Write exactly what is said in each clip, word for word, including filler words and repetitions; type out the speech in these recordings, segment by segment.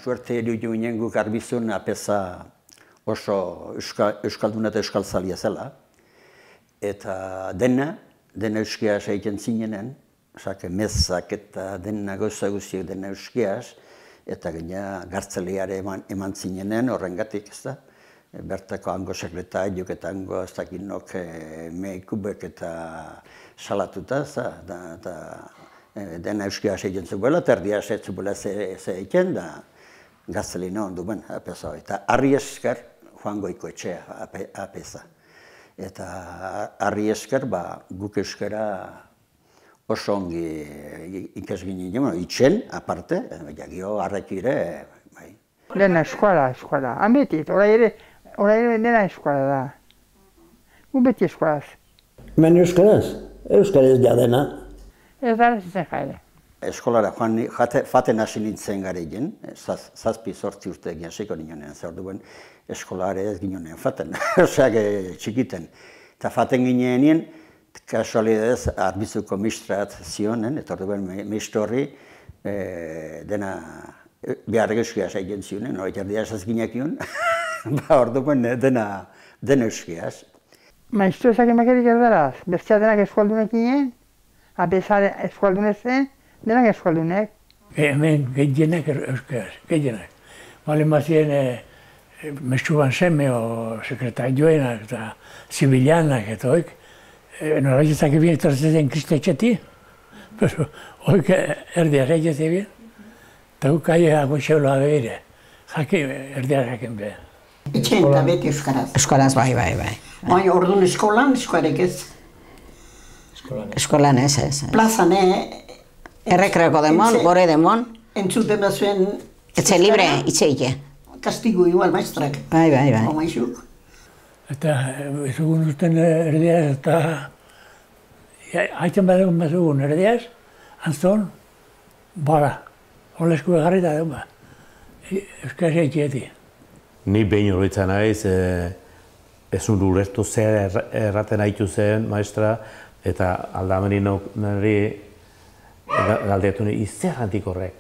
suerte eriutu ginen guk Arbizun apeza oso euskalduna eta euskaltzalia zela. Eta dena, dena euskiaz egiten zinenen, osake mezak eta dena gauza guztiak dena euskiaz, eta gaina gartzeliare eman, eman zinenen horrengatik, ez da? Bertako hango sekretariok eta hango ez dakinok meikubek eta salatuta, ez da? Eta dena euskiaz egiten zuela, eta erdia ez zuela ze egiten, da gartzelina ondu ben, apesa. Eta harri esker joango ikoetxea apesa. Eta harri esker, guk euskara oso ongi ikasgin ginen, itxen, aparte, gio harrekire. Dena eskola, eskola. Han beti, orai ere, orai ere dena eskola da. Gu beti eskolaz. Men euskaraz? Euskaraz ja dena. Ez da, ez zen jaire. Eskolara joan faten hasi nintzen gara egin, zazpi zortzi urte egin hasiko nionen, zer duen eskolare ez ginonen faten, oseak txikiten. Eta faten ginean, kasualidadez, Arbizuko mistrat zionen, eta orduen mistorri dena behar euskiaz egin zionen, hori erdiaz ez gineak ion, orduen dena euskiaz. Maiztu ezak emakerik erdaraz, bestia denak eskualdunek ginen, apesa eskualdunez zen, denak eskualdunek. Hemen gehienak euskaraz, gehienak. Balen bazien mesuan seme o sekretarioenak eta zibilanak eta hoik, noraizetak ebien etortzen kristetxeti, pero hoik erdiaz egin ebien, eta guk aia goxeola behire, jake erdiaz jaken behar. Etxeen eta beti euskaraz. Euskaraz bai, bai, bai. Bai, orduan eskolan, eskuarek ez. Eskolan ez, ez. Plazan, eh? Errekreko demon, gore demon. Entzuten bazuen... Etxe libre, itxeike. Kastigu igual, maestrak. Bai, bai, bai. Omaizuk. Eta ezugun usten erdiaz eta... Haitzen badegun bazugun erdiaz, antzon, bara. Hola esku egarri eta deun ba. Euskaz eitxieti. Ni behin horretzen naiz, ez un ulertu zer erraten haitu zen, maestra, eta aldameni nari galdeatu nahi, izzer jantik horrek.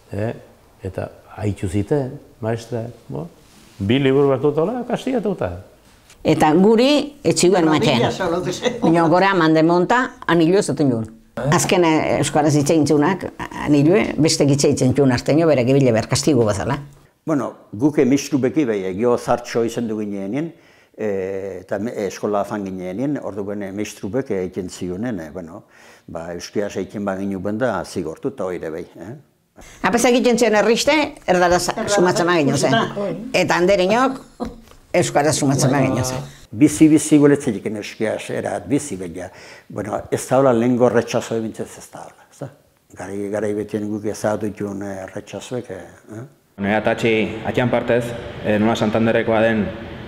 Eta haitu ziten, maestra, bi liburu bat dut hola, kastigatuta. Eta guri etxiguen maten. Nio gore amande monta, anillo ez duten joan. Azken euskaraz itxeintzunak, anillo, beste itxeintzen joan arteño, bere gebile behar kastigu bazala. Bueno, guke mistru beki behi, gio zartxo izan du ginean, eta eskola afan ginean, ordu bene mistru beki egiten zionen, euskiaz egiten baginu benda zigortu eta oire behi. Apesa egiten zion erriste, erdara sumatzen maginu zen. Eta handerinok, euskaraz sumatzen maginu zen. Bizi-bizi guletzetik euskiaz, erat bizi behi. Ez da hola lehenko retxazo ebintzez ez da hola. Garai betien guk ezagatu dituen retxazoek. Nire atatxi atian partez, nola Santanderekoa den,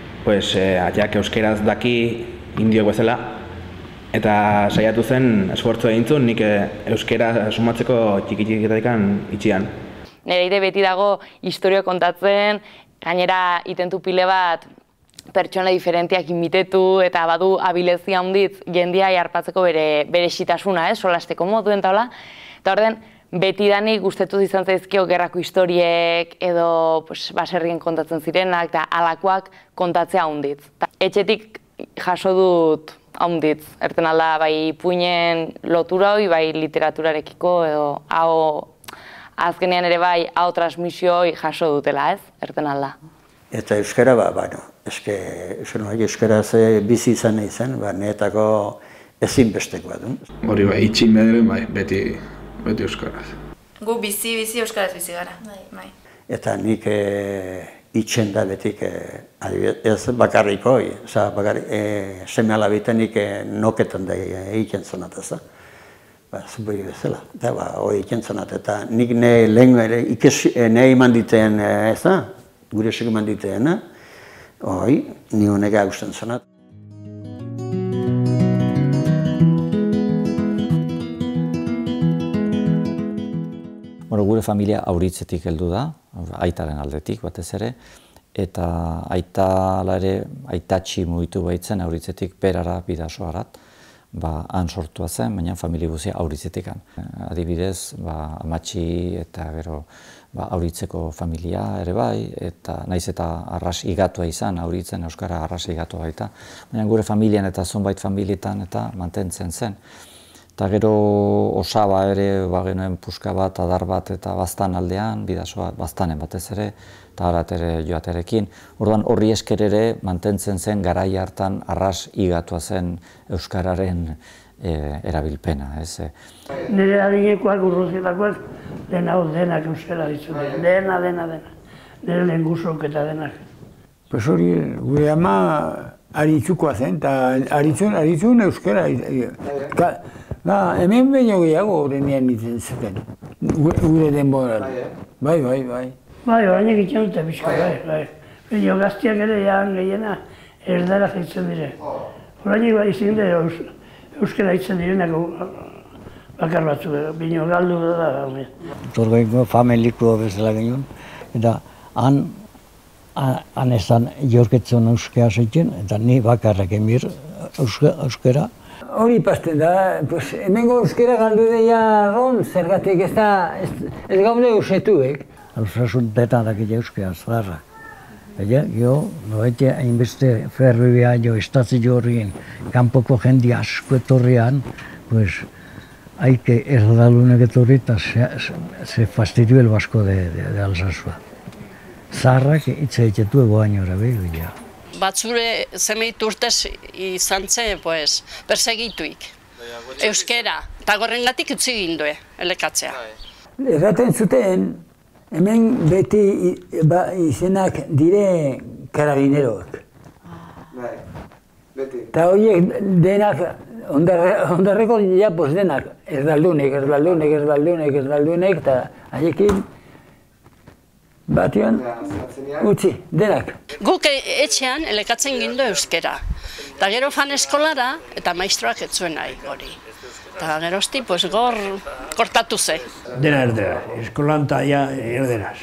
atiak euskeraz daki indiok bezala, eta saiatu zen esfortzu egintzun nik euskera sumatzeko txiki-txikitatik itxian. Nire ide beti dago historio kontatzen, gainera itentu pile bat pertsona diferentiak imitetu eta badu abilezia handitz jendia jarpatzeko bere xitasuna, solasteko moduen taula. Eta orden, beti danik gustetu izan zaizkio gerrako historiek edo baserrien kontatzen zirenak eta alakoak kontatzea handitz. Etxetik jaso dut handitz, erten alda bai puinen lotura hori, bai literaturarekiko edo hau azkenean ere bai hau transmisioi jaso dutela, ez? Erten alda. Eta euskara, bueno, euskaraz bizi izan nahi zen, niretako ezinbestekoa du. Hori bai, itxin bederen bai, beti beti euskaraz. Gu bizi, bizi euskaraz bizi gara. Eta nik itxen da betik, ez bakarrik hoi, seme alabita nik noketan da egiten zonat ez da. Zuboi bezala, eta hoi egiten zonat, eta nik nahi eman diteen, ez da, gure esek eman diteen, hoi, ni honek hausten zonat. Gure familia Auritzetik heldu da, aitaren aldetik batez ere, eta aita ere aitatxi mugitu baitzen Auritzetik Berara, Bidasoarat, ba, han sortua zen, baina familia guzia Auritzetik. Adibidez, ba, amatxi eta gero ba, Auritzeko familia ere bai, eta naiz eta arras igatua izan, Auritzen euskara arras igatua baita, baina gure familian eta zonbait familietan eta mantentzen zen. Eta gero osaba ere ba, genuen puska bat, adar bat eta baztan aldean, bidasoa baztanen batez ere, eta harat ere joaterekin. Orduan horri esker ere mantentzen zen garai hartan arras igatua zen euskararen e, erabilpena. Ez? Nire adinekoak urruzietakoak dena denak euskara ditu, dena, dena, dena. Nire lehen guzok eta denak. Pues hori, gure ama aritzukoa zen, eta aritzun, aritzun euskara. Ba, hemen baino gehiago horrenean nintzen zuten, gure denboran. Bai, bai, bai. Bai, orain egiten dute pixka, bai, bai. Baina gaztiak ere jahan gehiena erdara zaitzen dire. Orain bai izin dira euskara hitzen direnak bakar batzu, baina galdu da da. Zorgaiko familikoa bezala genuen, eta han, han ezan jorketzen euskara zaitzen, eta ni bakarrak emir euskara. Hori ipazten da, pues, hemengo euskara galdu deia ron, zergatik ez da, ez gaude usetuek. Osasun detan dakit euskara, zarra. Eta, jo, noete hainbeste ferroia jo, estazio horrien, kanpoko jende asko etorrian, pues, haike erdalunek etorri eta se fastidio el vasco de, de, de Alsasua. Zarrak hitz egitetu egoainora behi, Batzure zemeit urtez izan zen, pues, persegituik. Euskera, eta gorrengatik utzi gindue, elekatzea. Erraten zuten, hemen beti ba, izenak dire karabineroak. Eta horiek denak, ondarreko dira, pues denak, erdaldunek, erdaldunek, erdaldunek, erdaldunek, eta haiekin Bation, utzi, denak. Guk etxean elekatzen gindu euskera. Eta gero fan eskolara eta maistroak ez zuen nahi hori. Eta gerozti, pues gor, kortatu ze. Dena erderaz, eskolan eta ja erderaz.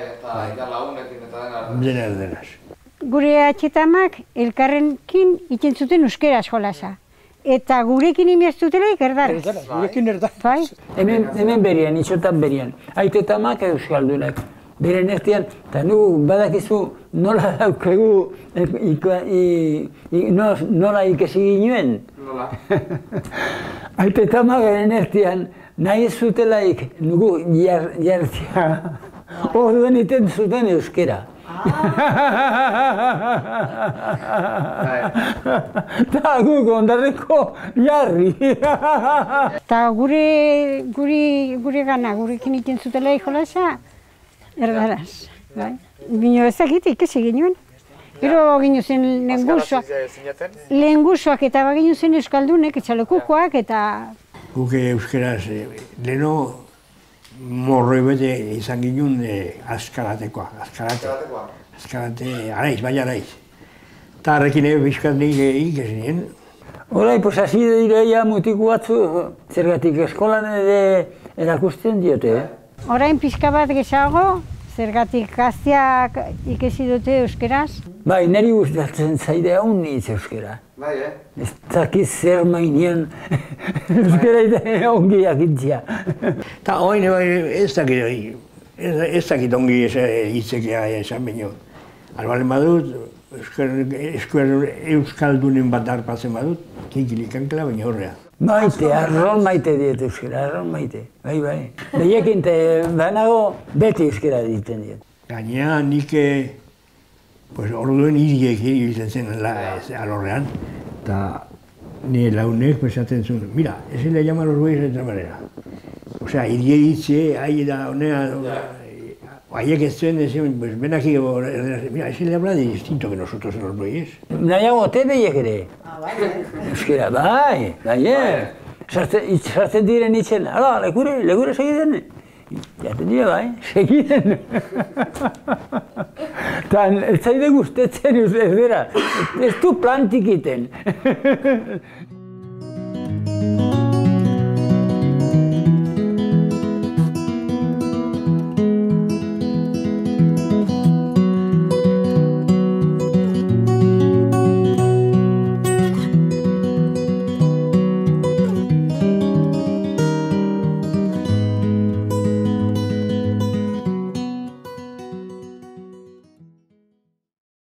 Dena erderaz. Gure atxetamak elkarrenkin iten zuten euskera eskolasa. Eta gurekin imiaztutelaik erdaraz. Erdaraz, gurekin erdaraz. Hemen, hemen berian, itxotan berian. Aitetamak euskaldunak. Beren ertian, eta nu badakizu nola daukegu, nola ikesi ginuen. Nola? Aitetamak beren ertian, nahi zutelaik nugu jartzea, orduen iten zuten euskera. Eta guk ondarreko jarri. Eta gure gana, gurekin iten zutelaik jolasa, erdaraz, bai. Bino ezakit ikesi ginen. Gero gino zen lehengusoak. Lehengusoak eta bagino zen euskaldunek, etxalokukoak eta... Guk euskeraz, leheno morroi bete izan ginen azkaratekoa. Azkarate. Azkarate, araiz, bai araiz. Eta harrekin ebe bizkat nik ikesi nien. Horai, pues hasi direia mutiko batzu, zergatik eskolan ere erakusten diote, eh? Orain pixka bat gehiago, zergatik gaztiak ikesi dute euskeraz. Bai, niri gustatzen zaide hau nitz euskera. Bai, eh? Ez dakit zer mainien euskera ongi jakitzea. Eta oin ez dakit, ez dakit ongi hitzekia esan baino. Albalen badut, euskaldunen bat darpatzen badut, kinkilikankela baina horrea. Maite, arron maite diet euskera, arron maite. Bai, bai. Behiekin, banago beti euskera diten diet. Gainea nik orduen hiriek ibiltzen zen alorrean. Eta nire launek esaten zuen, mira, ezin le llama los bueyes de otra manera. Osea, hirie hitze, ahi da, honea, haiek ez zuen, pues ven aquí, mira, ezin le habla de distinto que nosotros los bueyes. Nahiago, te behiek ere. Euskera, bai, bai, sartzen diren itzen, ala, lekure, lekure segiden. Jaten dira, bai, segiden. Eta ez zaide guztetzen ez dira, ez du plantik iten.